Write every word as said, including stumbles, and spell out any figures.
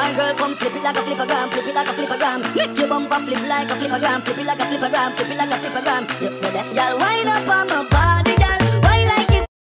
more, girl, come flip it like a flippergram, flip it like a flippergram. Make your bumper flip like a flippergram, flip it like a flippergram, flip it like a flippergram. You know that, girl, wind up on my body, girl.